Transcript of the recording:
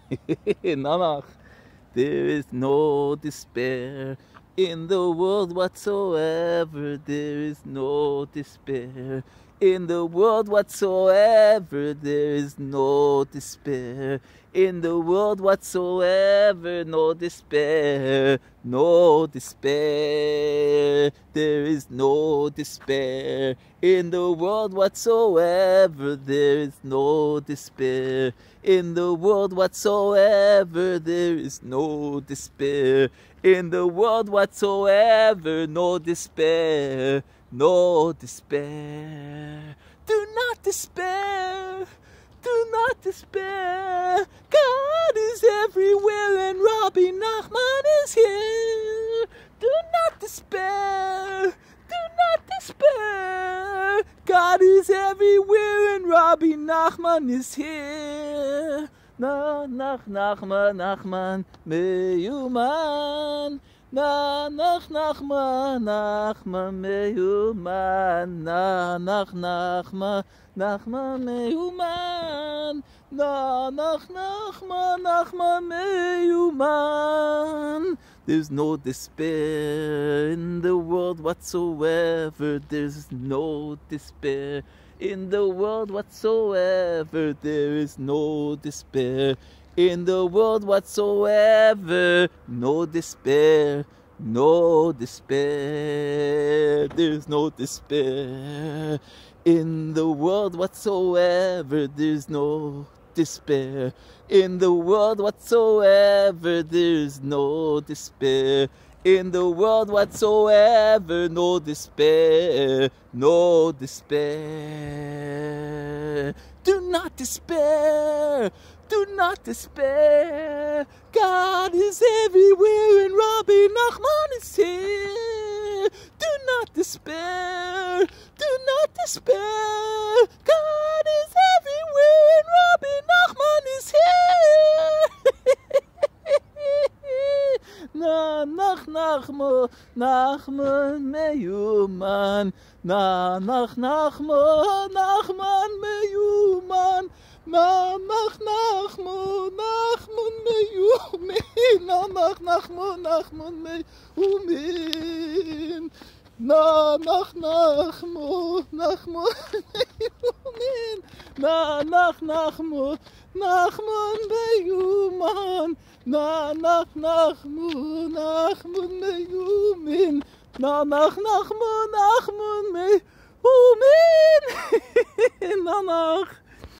Nanach. There is no despair in the world whatsoever. There is no despair in the world whatsoever. There is no despair in the world whatsoever. No despair, no despair. There is no despair in the world whatsoever. There is no despair in the world whatsoever. There is no despair in the world whatsoever. No despair, no despair. Do not despair. Do not despair. God is everywhere and Rabbi Nachman is here. Do not despair. Do not despair. God is everywhere and Rabbi Nachman is here. Nachman, meyuman. Nachman, meyuman. Nachman, meyuman. Nachman, meyuman. There's no despair in the world whatsoever. There's no despair in the world whatsoever. There is no despair in the world whatsoever. No despair, no despair. There's no despair in the world whatsoever. There's no despair in the world whatsoever. There's no despair in the world whatsoever. No despair, no despair. Do not despair. Do not despair. God is everywhere and Rabbi Nachman is here. Do not despair. Do not despair. God is everywhere and Rabbi Nachman is here. Nachman meyuman. Nachman meyuman. Nachman meyumin. Nachman meyumin. Nachman meyuman. Nachman meyumin. Nachman meyumin. Nanach.